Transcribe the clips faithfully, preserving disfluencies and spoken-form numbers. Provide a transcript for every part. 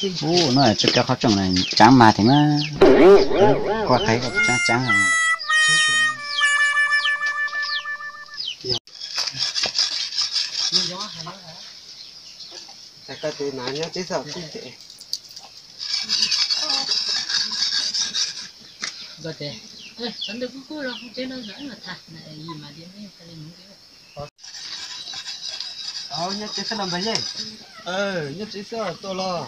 ô nó là chút cái khó trồng này trắng mà thì mà qua thấy có trắng trắng rồi tại cái từ này nhá chứ sao không thể rồi thế ê sẵn được cũng rồi không chế nó dẫn là thật này gì mà đi mấy cái này muốn ờ nhá chứ sao làm vậy nhỉ ờ nhá chứ sao tôi lo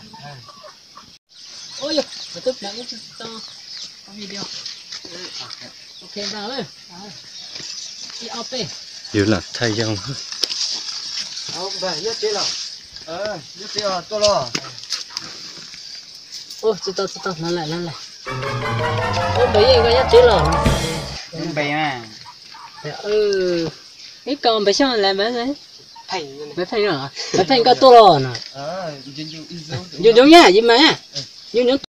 ôi giời mà tức là cái to có video ok vào ơi đi op dù là thay dòng không về nhá chứ nào ờ nhá chứ tôi lo ôi chết tao chết tao nó lại nó lại ôi bây giờ cái chế lò nhưng bây mà ừ cái con bây giờ làm mấy đấy thành mấy thành rồi mấy thành có to lò nè ờ dùng dùng dùng dùng dùng nhá gì mà dùng dùng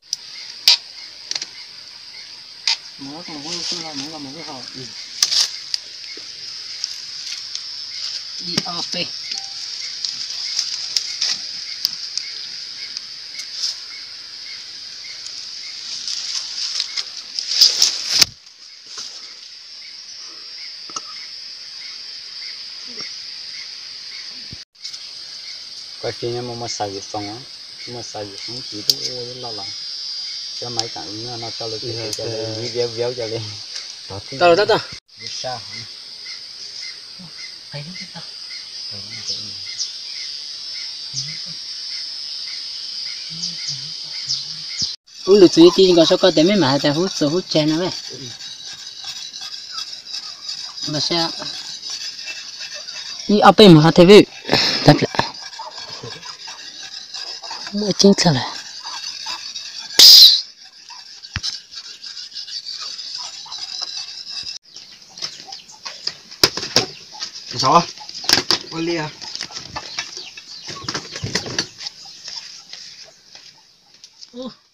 nó còn có cái là nó là một cái hộp đi op quay phim nhưng mà mà xài việc xong á mà xài việc không chỉ tôi ô lo lắng cho mấy cảnh nó nó cho lực cho lên véo véo cho lên tao tao tao sao thấy nó tao ui lụt suy thì còn sao có thể mấy mà ta hút số hút chén nó vậy mà sao đi op mà thế vậy thật là mua chính sao lại sao á ôi à ô